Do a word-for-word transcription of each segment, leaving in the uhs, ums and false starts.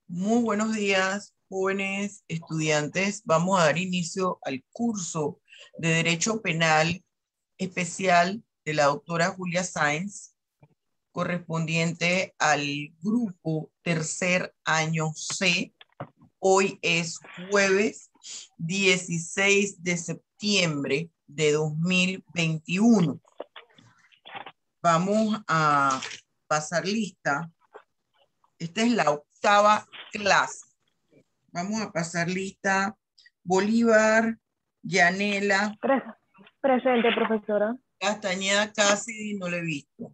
Muy buenos días, jóvenes estudiantes. Vamos a dar inicio al curso de Derecho Penal especial de la doctora Julia Sáenz, correspondiente al grupo tercer año C. Hoy es jueves dieciséis de septiembre de dos mil veintiuno. Vamos a pasar lista. Esta es la octava clase. Vamos a pasar lista. Bolívar, Yanela. Presente, profesora. Castañeda Cassidy, no le he visto.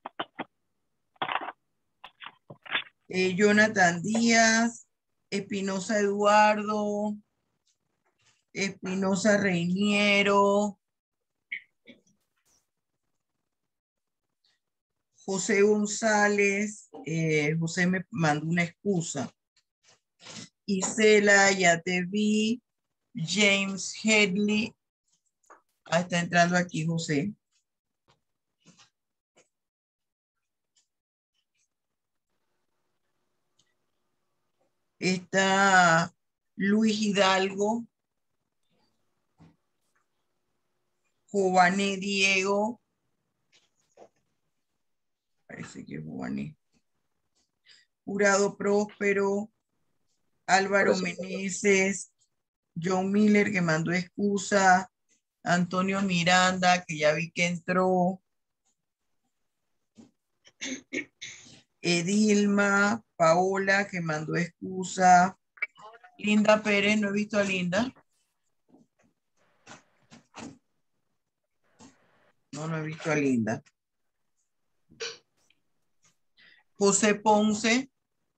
Eh, Jonathan Díaz, Espinosa Eduardo, Espinosa Reiniero, José González, eh, José me mandó una excusa. Isela, ya te vi. James Headley. Ah, está entrando aquí José. Está Luis Hidalgo. Jované Diego. Parece que es Jované. Jurado Próspero. Álvaro Meneses. John Miller, que mandó excusa. Antonio Miranda, que ya vi que entró. Edilma, Paola, que mandó excusa. Linda Pérez, no he visto a Linda. No, no he visto a Linda. José Ponce.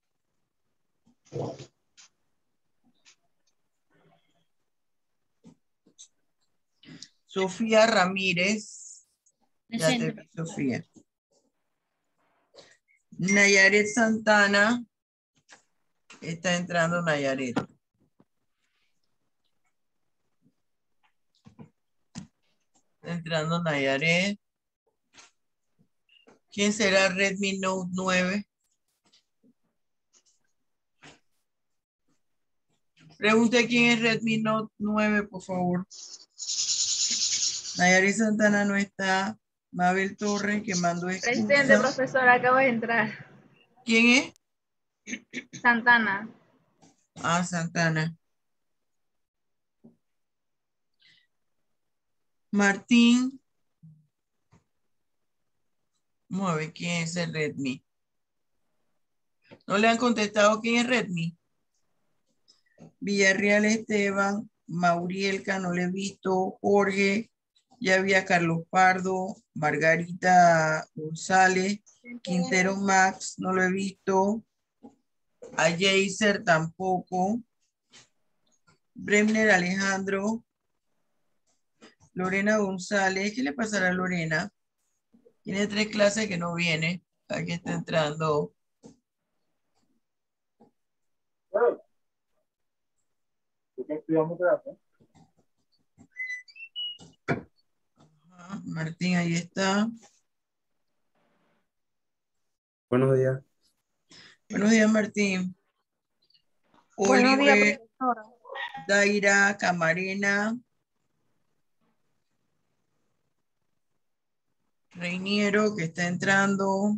Sofía Ramírez. Ya te vi, Sofía. Nayaret Santana. Está entrando Nayaret. Está entrando Nayaret. ¿Quién será Redmi Note nueve? Pregunte quién es Redmi Note nueve, por favor. Nayarit Santana no está. Mabel Torres, que mandó excusa. Presente, profesora, acabo de entrar. ¿Quién es? Santana. Ah, Santana. Martín. Vamos a ver quién es el Redmi. ¿No le han contestado quién es Redmi? Villarreal Esteban, Maurielca, no le he visto. Jorge, ya había Carlos Pardo, Margarita González, Quintero Max, no lo he visto. A Jaser tampoco. Bremner Alejandro. Lorena González. ¿Qué le pasará a Lorena? Tiene tres clases que no viene. Aquí está entrando. Ajá, Martín, ahí está. Buenos días. Buenos días, Martín. Buenos días, Oliver, profesora. Daira, Camarena. Reiniero, que está entrando.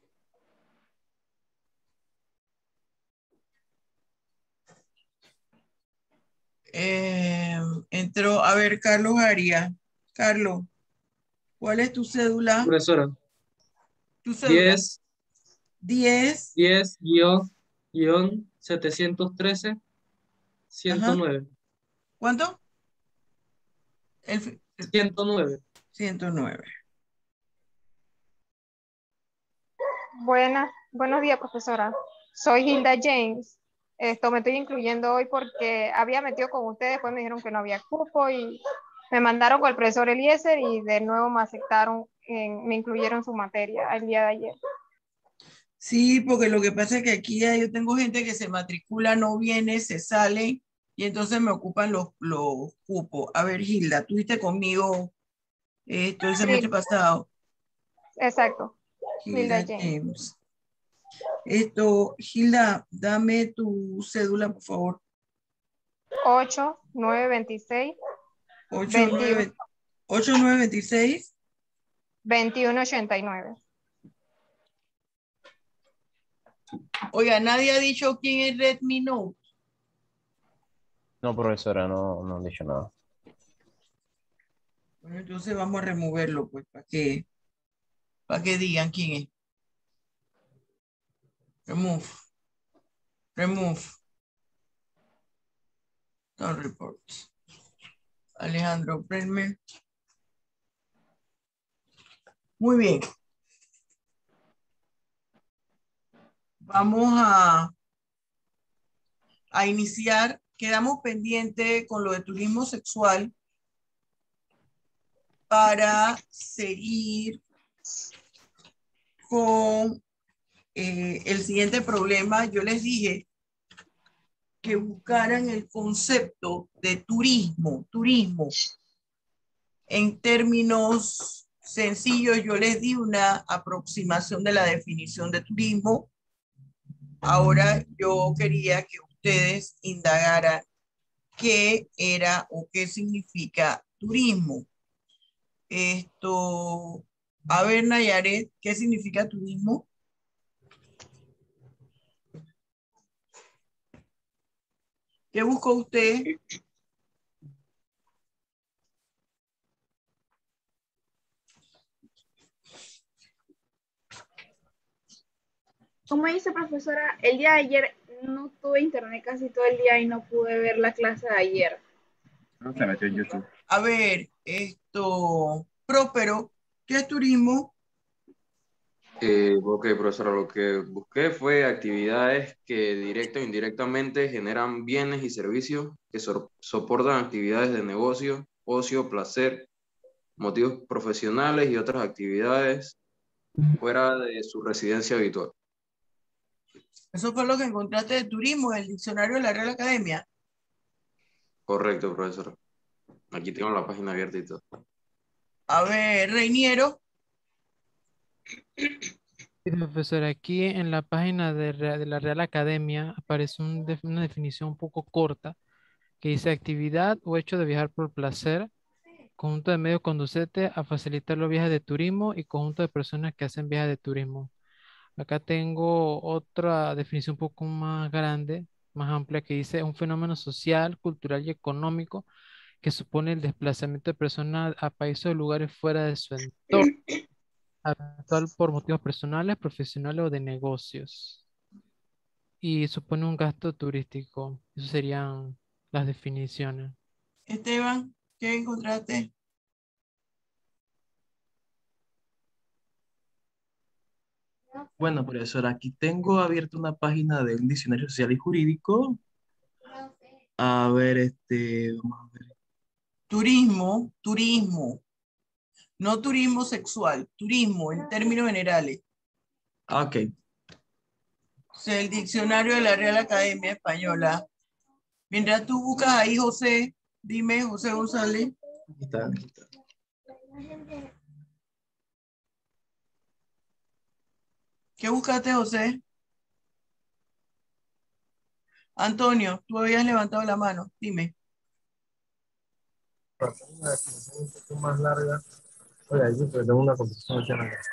Eh, entró, a ver, Carlos Arias. Carlos, ¿cuál es tu cédula? Profesora, Tu cédula. diez, diez. diez, guión, guión, setecientos trece, ciento Ajá. nueve. ¿Cuánto? El, el ciento nueve. ciento nueve. Buenas, buenos días, profesora. Soy Hilda James. Esto me estoy incluyendo hoy porque había metido con ustedes, después me dijeron que no había cupo y me mandaron con el profesor Eliezer y de nuevo me aceptaron, en, me incluyeron en su materia el día de ayer. Sí, porque lo que pasa es que aquí ya yo tengo gente que se matricula, no viene, se sale y entonces me ocupan los, los cupos. A ver, Hilda, tú estuviste conmigo eh, todo el semestre Sí, pasado. exacto. Hilda Hilda James. James. Esto, Gilda, dame tu cédula, por favor. ocho, nueve, veintiséis, ocho veintiuno, nueve ocho nueve veintiséis. veintiuno, ochenta y nueve. Oiga, nadie ha dicho quién es Redmi Note. No, profesora, no, no han dicho nada. Bueno, entonces vamos a removerlo, pues, para que, para que digan quién es. Remove. Remove. No reports. Alejandro Bremer. Muy bien. Vamos a, a iniciar. Quedamos pendientes con lo de turismo sexual para seguir con eh, el siguiente problema. Yo les dije que buscaran el concepto de turismo, turismo. En términos sencillos, yo les di una aproximación de la definición de turismo. Ahora yo quería que ustedes indagaran qué era o qué significa turismo. Esto, a ver, Nayaret, ¿qué significa turismo? ¿Qué buscó usted? Como dice profesora, el día de ayer no tuve internet casi todo el día y no pude ver la clase de ayer. Se metió en YouTube. A ver, esto, Próspero, ¿qué es turismo? Eh, ok, profesora, lo que busqué fue actividades que directa o indirectamente generan bienes y servicios que so- soportan actividades de negocio, ocio, placer, motivos profesionales y otras actividades fuera de su residencia habitual. Eso fue lo que encontraste de turismo en el diccionario de la Real Academia. Correcto, profesora. Aquí tengo la página abierta y todo. A ver, Reiniero. Sí, profesor, aquí en la página de, Rea- de la Real Academia aparece un def- una definición un poco corta que dice actividad o hecho de viajar por placer, conjunto de medios conducentes a facilitar los viajes de turismo y conjunto de personas que hacen viajes de turismo. Acá tengo otra definición un poco más grande, más amplia, que dice un fenómeno social, cultural y económico que supone el desplazamiento de personas a países o lugares fuera de su entorno actual por motivos personales, profesionales o de negocios. Y supone un gasto turístico. Esas serían las definiciones. Esteban, ¿qué encontraste? Bueno, profesora, aquí tengo abierta una página de un diccionario social y jurídico. A ver, este, vamos a ver. Turismo, turismo. No turismo sexual, turismo en términos generales. Ah, ok. O sea, el diccionario de la Real Academia Española. Mientras tú buscas ahí, José, dime, José González. Aquí está, aquí está. ¿Qué buscaste, José? Antonio, tú habías levantado la mano, dime. Una definición un poco más larga. Oye, ahí pues, tengo una conversación hecha acá.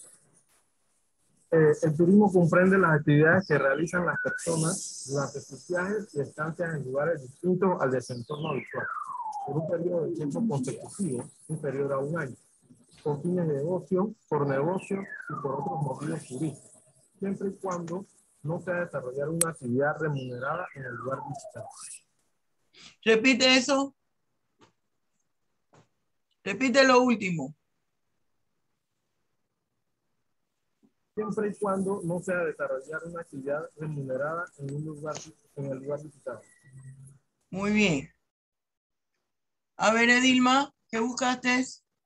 Eh, el turismo comprende las actividades que realizan las personas durante sus viajes y estancias en lugares distintos al de su entorno habitual, por un periodo de tiempo consecutivo inferior a un año, con fines de negocio, por negocio y por otros motivos turísticos, siempre y cuando no sea desarrollar una actividad remunerada en el lugar visitado. Repite eso. Repite lo último. Siempre y cuando no sea desarrollar una actividad remunerada en un lugar, en el lugar visitado. Muy bien. A ver, Edilma, ¿qué buscaste?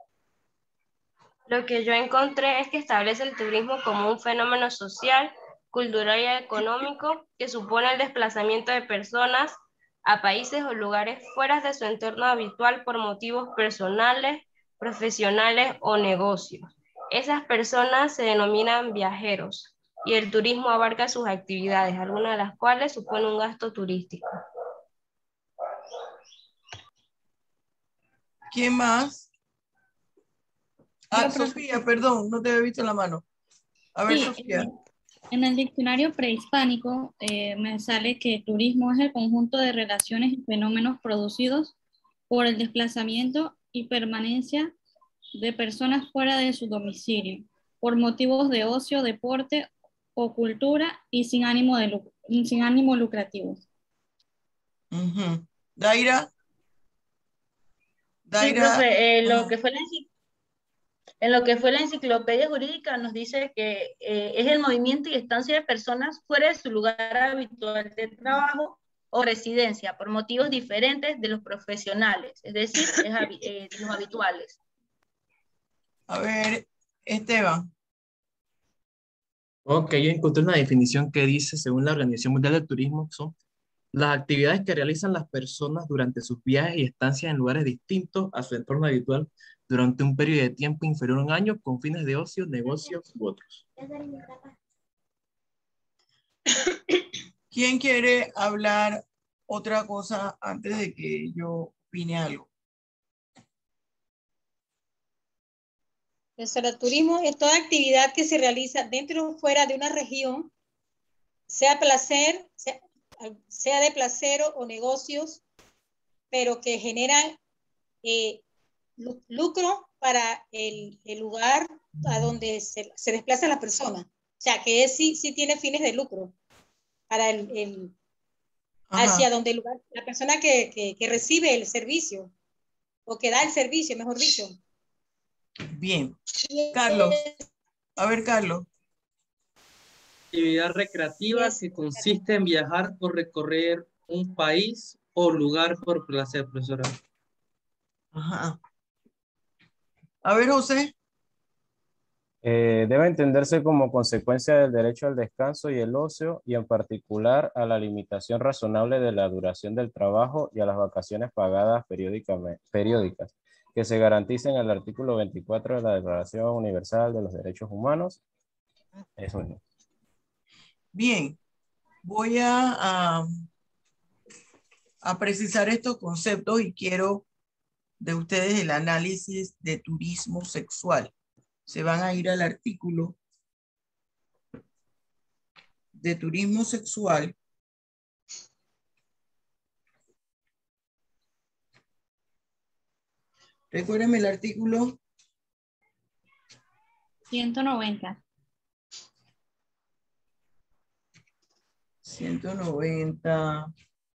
Lo que yo encontré es que establece el turismo como un fenómeno social, cultural y económico que supone el desplazamiento de personas a países o lugares fuera de su entorno habitual por motivos personales, profesionales o negocios. Esas personas se denominan viajeros y el turismo abarca sus actividades, algunas de las cuales suponen un gasto turístico. ¿Quién más? Ah, Yo, Sofía, perdón, no te había visto la mano. A ver, Sí, Sofía. eh, en el diccionario prehispánico eh, me sale que turismo es el conjunto de relaciones y fenómenos producidos por el desplazamiento y permanencia de personas fuera de su domicilio, por motivos de ocio, deporte o cultura y sin ánimo, de lucro, sin ánimo lucrativo. Ujú. Daira. Sí, Daira. profe, eh, lo Ajá. que fue la enci- en lo que fue la enciclopedia jurídica nos dice que eh, es el movimiento y estancia de personas fuera de su lugar habitual de trabajo o residencia por motivos diferentes de los profesionales, es decir, es habi- eh, de los habituales. A ver, Esteban. Ok, yo encontré una definición que dice, según la Organización Mundial del Turismo, son las actividades que realizan las personas durante sus viajes y estancias en lugares distintos a su entorno habitual durante un periodo de tiempo inferior a un año con fines de ocio, negocios u otros. ¿Quién quiere hablar otra cosa antes de que yo opine algo? El turismo es toda actividad que se realiza dentro o fuera de una región, sea placer, sea, sea de placer o negocios, pero que generan eh, lucro para el, el lugar a donde se, se desplaza la persona. O sea, que es, sí, sí tiene fines de lucro para el, el hacia donde el lugar, la persona que, que, que recibe el servicio o que da el servicio, mejor dicho. Bien. Carlos. A ver, Carlos. Actividad recreativa que consiste en viajar o recorrer un país o lugar por placer, profesora. Ajá. A ver, José. Eh, debe entenderse como consecuencia del derecho al descanso y el ocio, y en particular a la limitación razonable de la duración del trabajo y a las vacaciones pagadas periódicamente, periódicas, que se garanticen en el artículo veinticuatro de la Declaración Universal de los Derechos Humanos. Eso mismo. Bien, voy a, a, a precisar estos conceptos y quiero de ustedes el análisis de turismo sexual. Se van a ir al artículo de turismo sexual. Recuérdenme el artículo. ciento noventa. ciento noventa.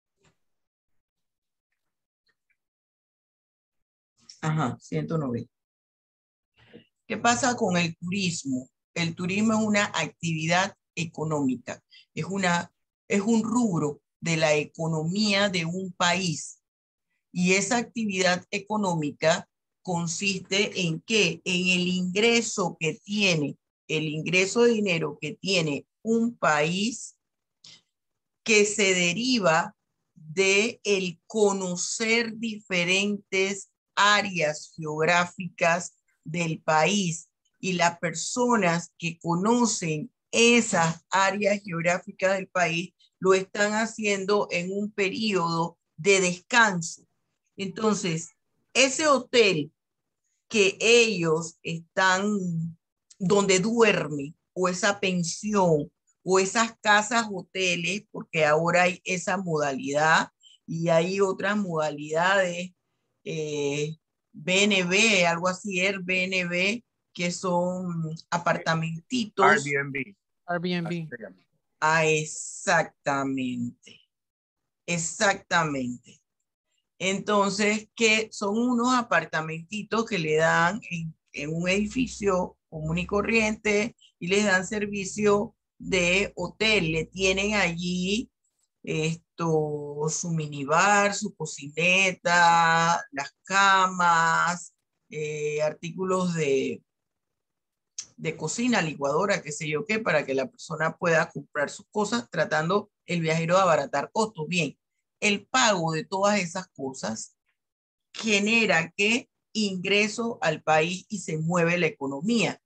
Ajá, ciento noventa. ¿Qué pasa con el turismo? El turismo es una actividad económica, es, una, es un rubro de la economía de un país. Y esa actividad económica consiste en qué? En el ingreso que tiene, el ingreso de dinero que tiene un país que se deriva de el conocer diferentes áreas geográficas del país, y las personas que conocen esas áreas geográficas del país lo están haciendo en un periodo de descanso. Entonces, ese hotel que ellos están, donde duermen, o esa pensión, o esas casas hoteles, porque ahora hay esa modalidad y hay otras modalidades, eh, B N B, algo así, Airbnb, que son apartamentitos. Airbnb. Airbnb. Ah, exactamente. Exactamente. Entonces, que son unos apartamentitos que le dan en, en un edificio común y corriente, y les dan servicio de hotel. Le tienen allí esto, su minibar, su cocineta, las camas, eh, artículos de, de cocina, licuadora, qué sé yo qué, para que la persona pueda comprar sus cosas, tratando el viajero de abaratar costos. Bien, el pago de todas esas cosas genera que ingreso al país y se mueve la economía.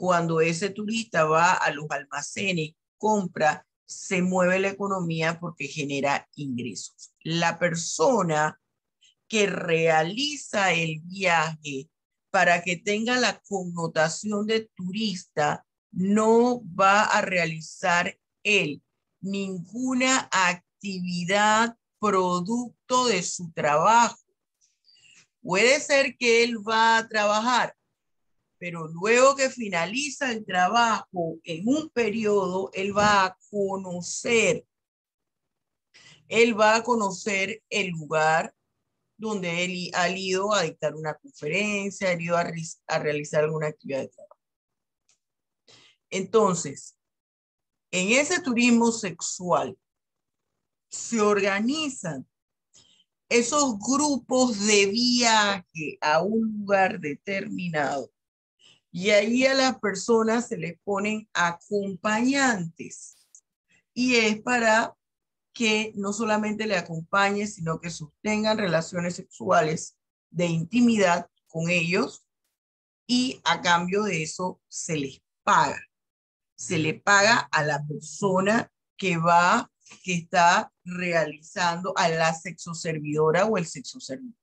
Cuando ese turista va a los almacenes, compra, se mueve la economía porque genera ingresos. La persona que realiza el viaje para que tenga la connotación de turista no va a realizar él ninguna actividad producto de su trabajo. Puede ser que él va a trabajar, pero luego que finaliza el trabajo en un periodo, él va a conocer, él va a conocer el lugar donde él ha ido a dictar una conferencia, ha ido a, a realizar alguna actividad de trabajo. Entonces, en ese turismo sexual se organizan esos grupos de viaje a un lugar determinado y ahí a las personas se les ponen acompañantes y es para que no solamente le acompañe, sino que sostengan relaciones sexuales de intimidad con ellos y a cambio de eso se les paga. Se le paga a la persona que va, que está realizando, a la sexoservidora o el sexoservidor.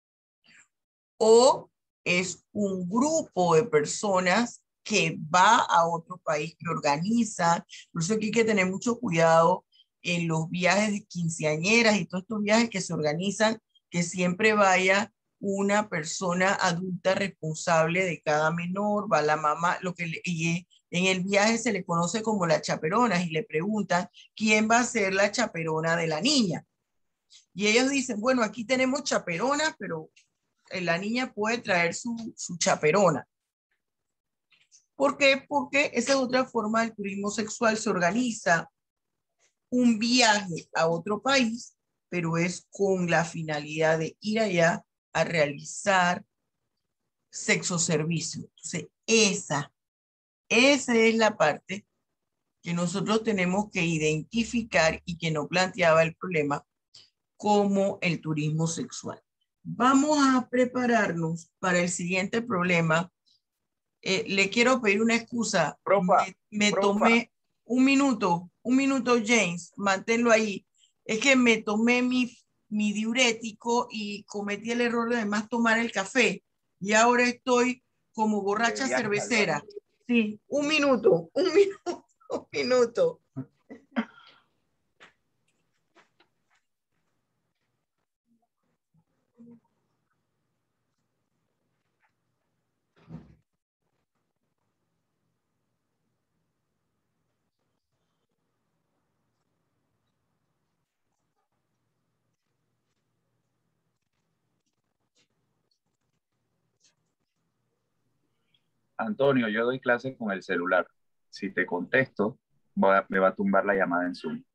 O es un grupo de personas que va a otro país, que organiza. Por eso aquí hay que tener mucho cuidado en los viajes de quinceañeras y todos estos viajes que se organizan, que siempre vaya una persona adulta responsable de cada menor, va la mamá, lo que le, y en el viaje se le conoce como las chaperonas y le preguntan quién va a ser la chaperona de la niña. Y ellos dicen, bueno, aquí tenemos chaperonas, pero la niña puede traer su, su chaperona. ¿Por qué? Porque esa es otra forma del turismo sexual. Se organiza un viaje a otro país, pero es con la finalidad de ir allá a realizar sexo servicio. Entonces, esa, esa es la parte que nosotros tenemos que identificar y que no planteaba el problema como el turismo sexual. Vamos a prepararnos para el siguiente problema. Eh, le quiero pedir una excusa. Profa, me me profa. tomé un minuto, un minuto, James, manténlo ahí. Es que me tomé mi, mi diurético y cometí el error de además tomar el café. Y ahora estoy como borracha cervecera. Sí, un minuto, un minuto, un minuto. Antonio, yo doy clases con el celular. Si te contesto, voy a- me va a tumbar la llamada en Zoom.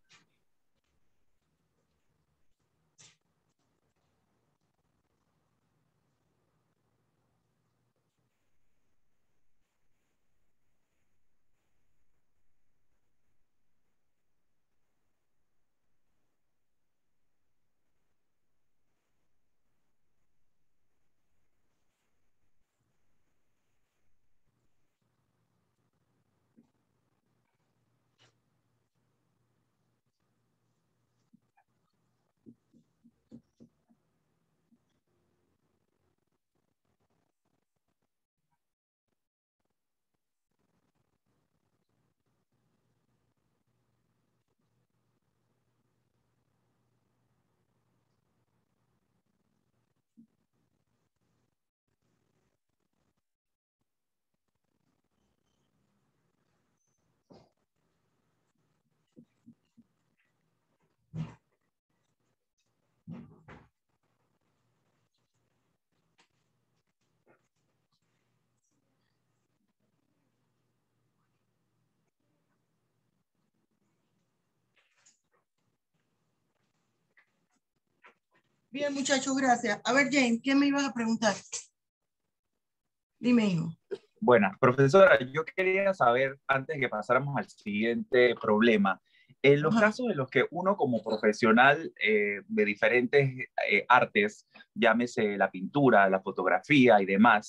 Bien, muchachos, gracias. A ver, James, ¿qué me ibas a preguntar? Dime, hijo. Buenas, profesora, yo quería saber, antes que pasáramos al siguiente problema, en los Ajá. casos en los que uno como profesional eh, de diferentes eh, artes, llámese la pintura, la fotografía y demás,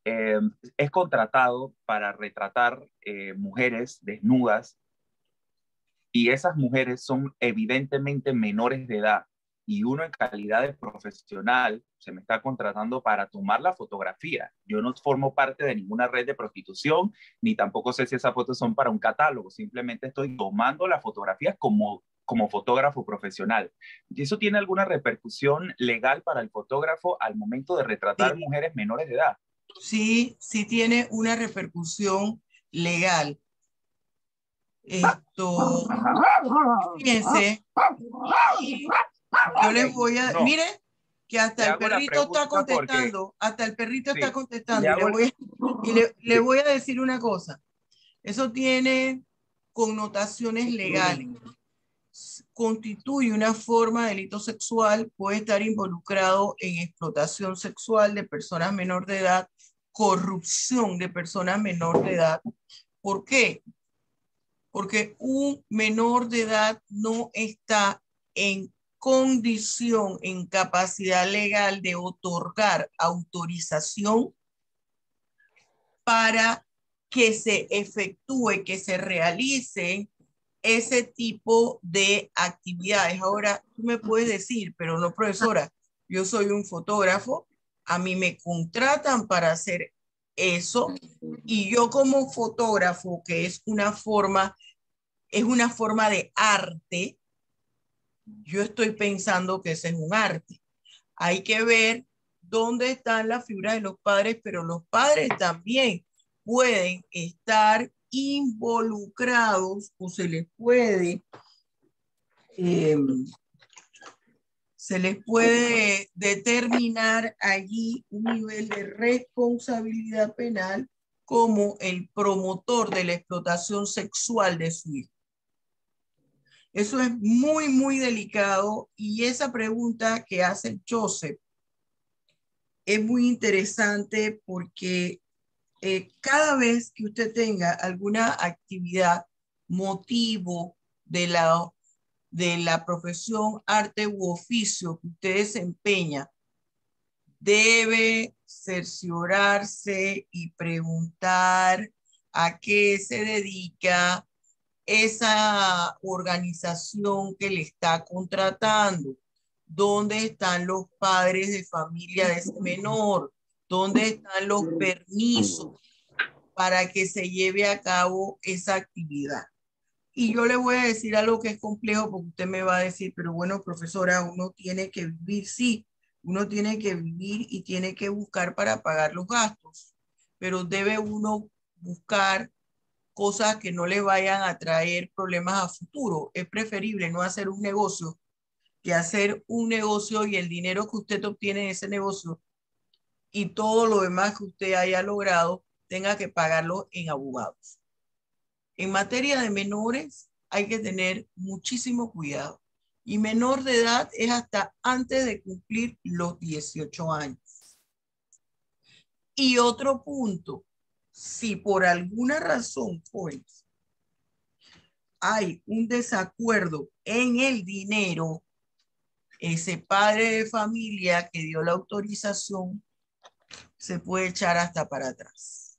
eh, es contratado para retratar eh, mujeres desnudas, y esas mujeres son evidentemente menores de edad, y uno en calidad de profesional se me está contratando para tomar la fotografía. Yo no formo parte de ninguna red de prostitución, ni tampoco sé si esas fotos son para un catálogo, simplemente estoy tomando las fotografías como, como fotógrafo profesional. ¿Y eso tiene alguna repercusión legal para el fotógrafo al momento de retratar Sí. mujeres menores de edad? Sí, sí tiene una repercusión legal. Esto, fíjense, y yo les voy a, No. mire, que hasta Le el hago la perrito está pregunta porque- contestando, hasta el perrito Sí, está contestando, le y le hago el- voy a, y le, le Sí. voy a decir una cosa, eso tiene connotaciones legales, constituye una forma de delito sexual, puede estar involucrado en explotación sexual de personas menor de edad, corrupción de personas menor de edad. ¿Por qué? Porque un menor de edad no está en condición, en capacidad legal de otorgar autorización para que se efectúe, que se realice ese tipo de actividades. Ahora, tú me puedes decir, pero no, profesora, yo soy un fotógrafo, a mí me contratan para hacer eso, y yo como fotógrafo, que es una forma, es una forma de arte, yo estoy pensando que ese es un arte. Hay que ver dónde están las figuras de los padres, pero los padres también pueden estar involucrados o se les puede eh, se les puede determinar allí un nivel de responsabilidad penal como el promotor de la explotación sexual de su hijo. Eso es muy, muy delicado, y esa pregunta que hace Joseph es muy interesante porque eh, cada vez que usted tenga alguna actividad, motivo de la, de la profesión, arte u oficio que usted desempeña, debe cerciorarse y preguntar a qué se dedica esa organización que le está contratando. ¿Dónde están los padres de familia de ese menor? ¿Dónde están los permisos para que se lleve a cabo esa actividad? Y yo le voy a decir algo que es complejo, porque usted me va a decir, pero bueno, profesora, uno tiene que vivir, sí, uno tiene que vivir y tiene que buscar para pagar los gastos, pero debe uno buscar cosas que no le vayan a traer problemas a futuro. Es preferible no hacer un negocio que hacer un negocio y el dinero que usted obtiene de ese negocio y todo lo demás que usted haya logrado tenga que pagarlo en abogados. En materia de menores hay que tener muchísimo cuidado. Y menor de edad es hasta antes de cumplir los dieciocho años. Y otro punto, si por alguna razón, pues, hay un desacuerdo en el dinero, ese padre de familia que dio la autorización se puede echar hasta para atrás.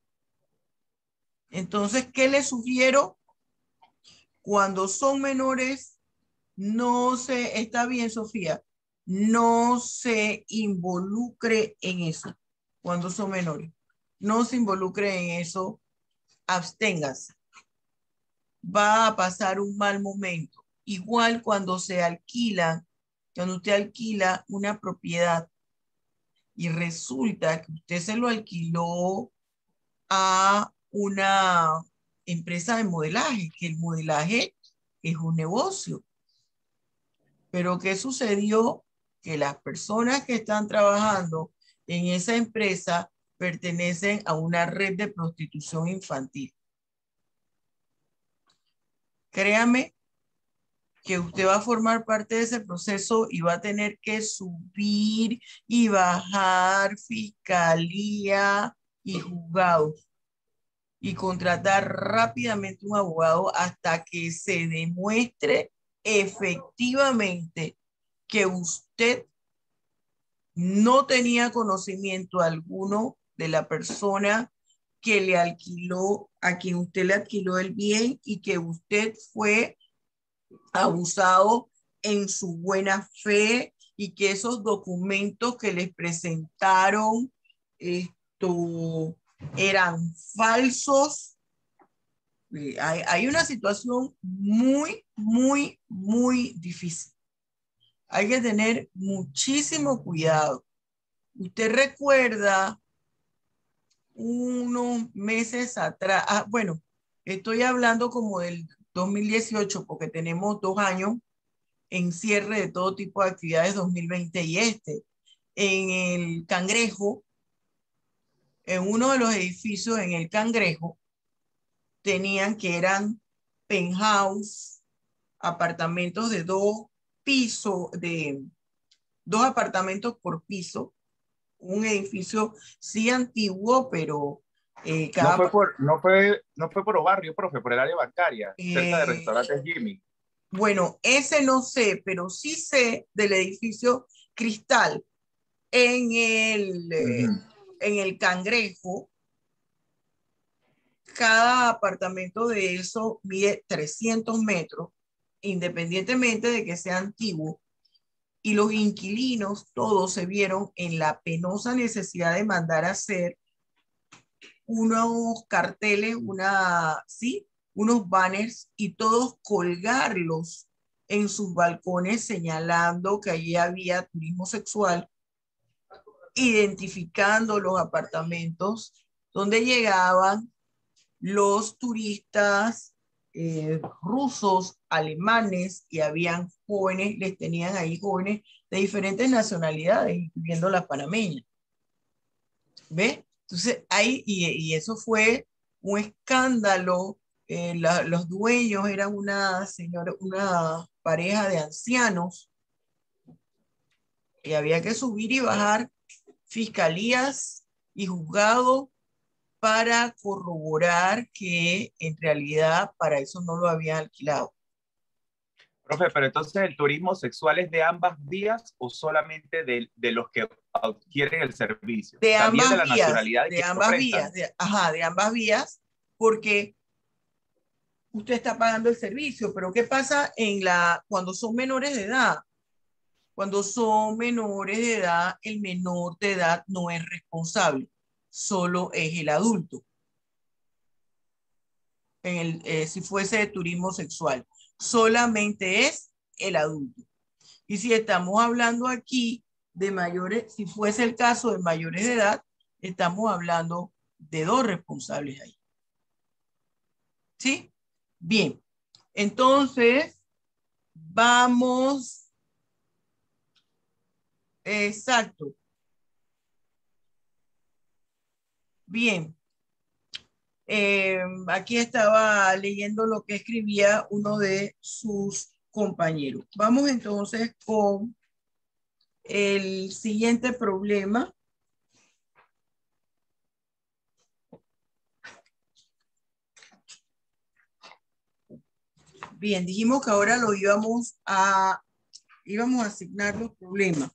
Entonces, ¿qué le sugiero? Cuando son menores, no se, está bien, Sofía, no se involucre en eso. Cuando son menores, no se involucre en eso, absténgase. Va a pasar un mal momento. Igual cuando se alquila, cuando usted alquila una propiedad y resulta que usted se lo alquiló a una empresa de modelaje, que el modelaje es un negocio. Pero ¿qué sucedió? Que las personas que están trabajando en esa empresa pertenecen a una red de prostitución infantil. Créame que usted va a formar parte de ese proceso y va a tener que subir y bajar fiscalía y juzgados y contratar rápidamente un abogado hasta que se demuestre efectivamente que usted no tenía conocimiento alguno de la persona que le alquiló, a quien usted le alquiló el bien y que usted fue abusado en su buena fe y que esos documentos que les presentaron esto, eran falsos. Hay, hay una situación muy, muy, muy difícil. Hay que tener muchísimo cuidado. Usted recuerda unos meses atrás, ah, bueno, estoy hablando como del dos mil dieciocho porque tenemos dos años en cierre de todo tipo de actividades dos mil veinte y este. En el Cangrejo, en uno de los edificios en el Cangrejo, tenían que eran penthouse, apartamentos de dos pisos, de dos apartamentos por piso, un edificio sí antiguo, pero eh, cada... No fue, por, no, fue, no fue por barrio, profe, por el área bancaria, eh, cerca de restaurantes Jimmy. Bueno, ese no sé, pero sí sé del edificio Cristal en el, uh-huh. eh, en el Cangrejo. Cada apartamento de eso mide trescientos metros, independientemente de que sea antiguo. Y los inquilinos todos se vieron en la penosa necesidad de mandar a hacer unos carteles, una, ¿sí? unos banners y todos colgarlos en sus balcones señalando que allí había turismo sexual, identificando los apartamentos donde llegaban los turistas eh, rusos, alemanes, y habían jóvenes, les tenían ahí jóvenes de diferentes nacionalidades, incluyendo la panameña. ¿Ve? Entonces, ahí, y, y eso fue un escándalo. Eh, la, los dueños eran una señora, una pareja de ancianos, y había que subir y bajar fiscalías y juzgados para corroborar que en realidad para eso no lo habían alquilado. Profe, pero entonces el turismo sexual es de ambas vías o solamente de, de los que adquieren el servicio. De También ambas de la vías, nacionalidad de ambas vías, de, ajá, de ambas vías, porque usted está pagando el servicio, pero ¿qué pasa en la, cuando son menores de edad? Cuando son menores de edad, el menor de edad no es responsable, solo es el adulto. En el, eh, si fuese de turismo sexual, solamente es el adulto. Y si estamos hablando aquí de mayores, si fuese el caso de mayores de edad, estamos hablando de dos responsables ahí. ¿Sí? Bien. Entonces, vamos. Exacto. Bien. Eh, aquí estaba leyendo lo que escribía uno de sus compañeros. Vamos entonces con el siguiente problema. Bien, dijimos que ahora lo íbamos a, íbamos a asignar los problemas.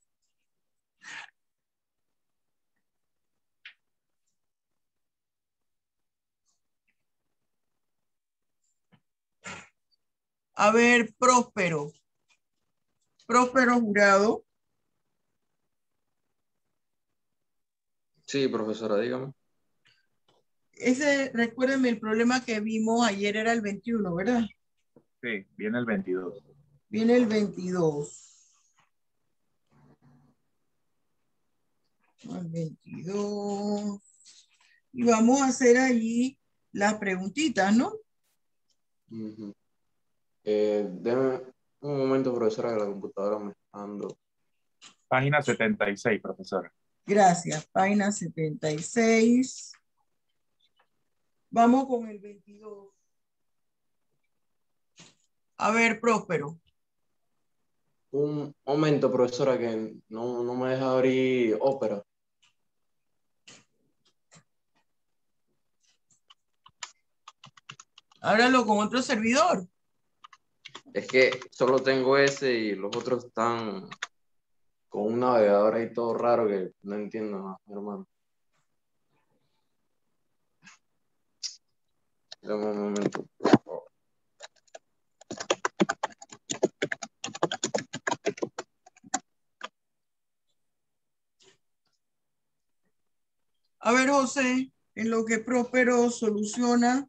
A ver, Próspero. Próspero Jurado. Sí, profesora, dígame. Ese, recuérdenme, el problema que vimos ayer era el veintiuno, ¿verdad? Sí, viene el veintidós. Viene el veintidós. El veintidós. Y vamos a hacer allí las preguntitas, ¿no? Uh-huh. eh, deme un momento, profesora, que la computadora me está dando. Página setenta y seis, profesora. Gracias. Página setenta y seis. Vamos con el veintidós. A ver, Próspero. Un momento, profesora, que no, no me deja abrir Opera. Háblalo con otro servidor. Es que solo tengo ese y los otros están con un navegador ahí todo raro que no entiendo, hermano. Dame un momento. A ver, José, en lo que Próspero soluciona.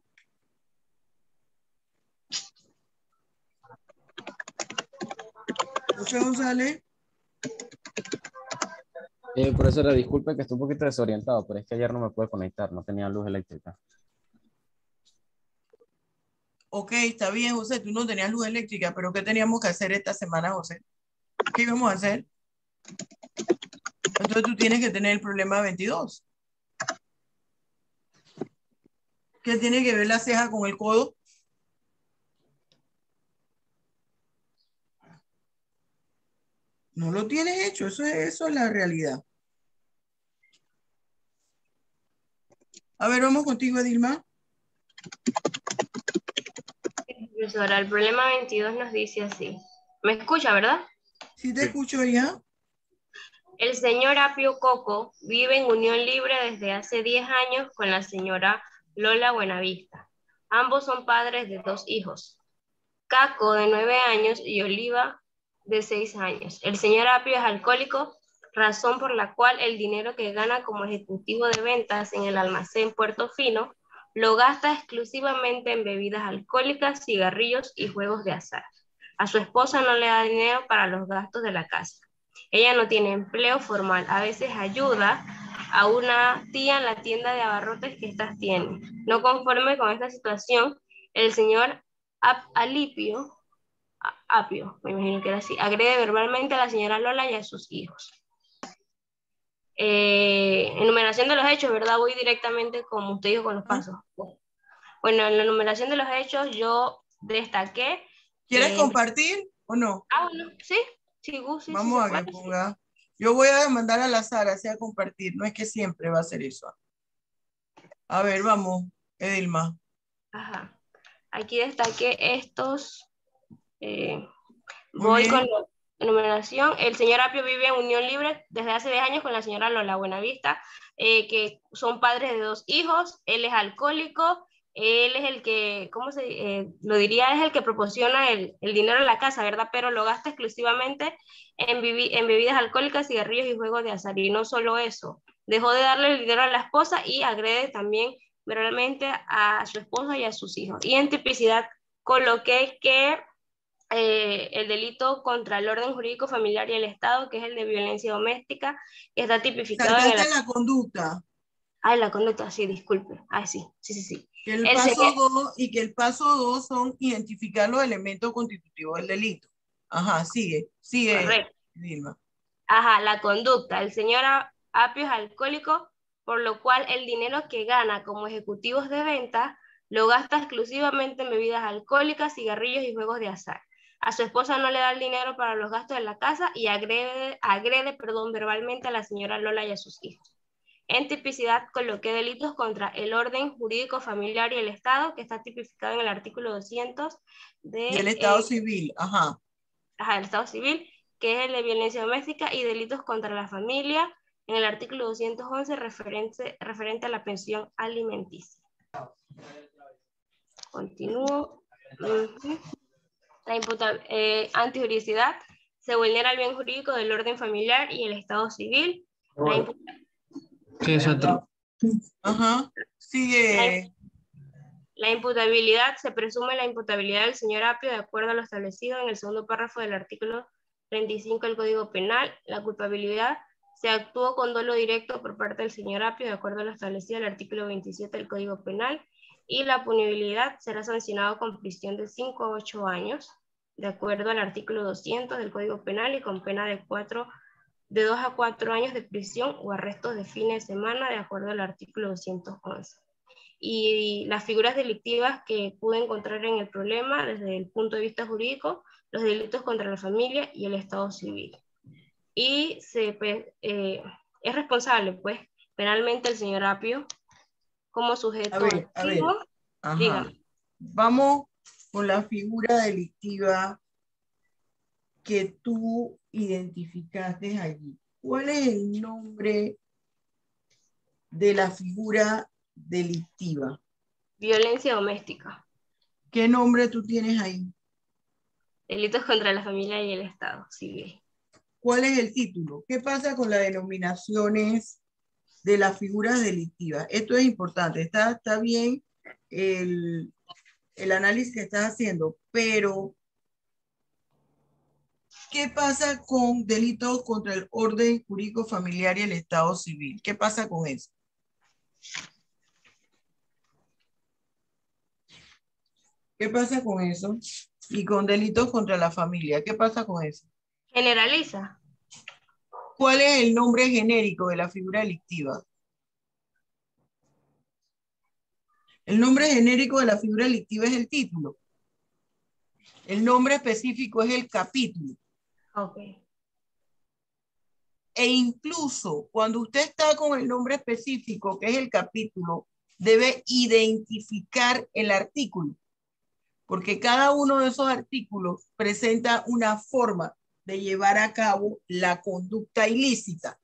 José González. Eh, profesora, disculpe que estoy un poquito desorientado, pero es que ayer no me pude conectar, no tenía luz eléctrica. Ok, está bien, José, tú no tenías luz eléctrica, pero ¿qué teníamos que hacer esta semana, José? ¿Qué íbamos a hacer? Entonces tú tienes que tener el problema veintidós. ¿Qué tiene que ver la ceja con el codo? No lo tienes hecho, eso es, eso es la realidad. A ver, vamos contigo, Edilma. Profesora, el problema veintidós nos dice así. ¿Me escucha, verdad? Sí, te escucho ya. El señor Apio Coco vive en unión libre desde hace diez años con la señora Lola Buenavista. Ambos son padres de dos hijos. Caco, de nueve años, y Oliva, de seis años. El señor Apio es alcohólico, razón por la cual el dinero que gana como ejecutivo de ventas en el almacén Puerto Fino lo gasta exclusivamente en bebidas alcohólicas, cigarrillos y juegos de azar. A su esposa no le da dinero para los gastos de la casa. Ella no tiene empleo formal, a veces ayuda a una tía en la tienda de abarrotes que éstas tienen. No conforme con esta situación, el señor Ap Alipio, Apio, me imagino que era así, agrede verbalmente a la señora Lola y a sus hijos. Eh, enumeración de los hechos, ¿verdad? Voy directamente, como usted dijo, con los pasos. Bueno, en la enumeración de los hechos yo destaqué... ¿Quieres eh, compartir o no? Ah, bueno, sí. Sí, uh, sí, Vamos sí, a que sí. ponga. Yo voy a mandar a la Sara a compartir. No es que siempre va a ser eso. A ver, vamos, Edilma. Ajá. Aquí destaqué estos. Eh, voy con la enumeración. El señor Apio vive en unión libre desde hace diez años con la señora Lola Buenavista, eh, que son padres de dos hijos. Él es alcohólico. Él es el que, ¿cómo se eh, lo diría? Es el que proporciona el, el dinero en la casa, ¿verdad? Pero lo gasta exclusivamente en, en bebidas alcohólicas, cigarrillos y juegos de azar. Y no solo eso, dejó de darle el dinero a la esposa y agrede también verbalmente a su esposa y a sus hijos. Y en tipicidad coloqué que eh, el delito contra el orden jurídico familiar y el Estado, que es el de violencia doméstica, que está tipificado en el... la conducta. Ay, la conducta, sí, disculpe. Ay, sí, sí, sí, sí. Que el, el paso señor... dos y que el paso dos son identificar los elementos constitutivos del delito. Ajá, sigue, sigue. Correcto. Dilma. Ajá, la conducta. El señor Apio es alcohólico, por lo cual el dinero que gana como ejecutivos de venta lo gasta exclusivamente en bebidas alcohólicas, cigarrillos y juegos de azar. A su esposa no le da el dinero para los gastos de la casa y agrede, agrede perdón, verbalmente a la señora Lola y a sus hijos. En tipicidad coloqué delitos contra el orden jurídico familiar y el Estado, que está tipificado en el artículo doscientos de... Y el Estado eh, civil, ajá. Ajá, el Estado civil, que es el de violencia doméstica y delitos contra la familia, en el artículo doscientos once referente, referente a la pensión alimenticia. Continúo. Uh-huh. La imputabilidad, eh, antijuricidad, se vulnera el bien jurídico del orden familiar y el Estado civil. La ¿Qué es otro? Ajá, sigue. La imputabilidad, se presume la imputabilidad del señor Apio de acuerdo a lo establecido en el segundo párrafo del artículo treinta y cinco del Código Penal. La culpabilidad, se actuó con dolo directo por parte del señor Apio de acuerdo a lo establecido en el artículo veintisiete del Código Penal. Y la punibilidad será sancionado con prisión de cinco a ocho años, de acuerdo al artículo doscientos del Código Penal y con pena de, cuatro, de dos a cuatro años de prisión o arrestos de fines de semana, de acuerdo al artículo doscientos once. Y las figuras delictivas que pude encontrar en el problema desde el punto de vista jurídico, los delitos contra la familia y el Estado civil. Y se, eh, es responsable, pues, penalmente el señor Apio como sujeto a ver, activo. A ver. Ajá. Vamos con la figura delictiva que tú identificaste allí. ¿Cuál es el nombre de la figura delictiva? Violencia doméstica. ¿Qué nombre tú tienes ahí? Delitos contra la familia y el Estado civil. ¿Cuál es el título? ¿Qué pasa con las denominaciones de las figuras delictivas? Esto es importante. Está, está bien el, el análisis que estás haciendo, pero ¿qué pasa con delitos contra el orden jurídico familiar y el Estado civil? ¿Qué pasa con eso? ¿Qué pasa con eso? Y con delitos contra la familia, ¿qué pasa con eso? Generaliza. ¿Cuál es el nombre genérico de la figura delictiva? El nombre genérico de la figura delictiva es el título. El nombre específico es el capítulo. Ok. E incluso cuando usted está con el nombre específico, que es el capítulo, debe identificar el artículo, porque cada uno de esos artículos presenta una forma de llevar a cabo la conducta ilícita.